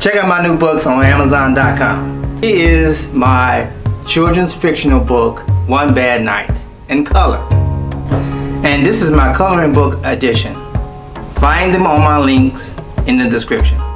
Check out my new books on Amazon.com. Here is my children's fictional book, One Bad Night, in color. And this is my coloring book edition. Find them on my links in the description.